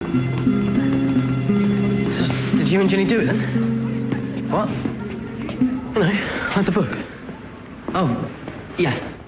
So, did you and Ginny do it then? What? You know, like the book. Oh, yeah.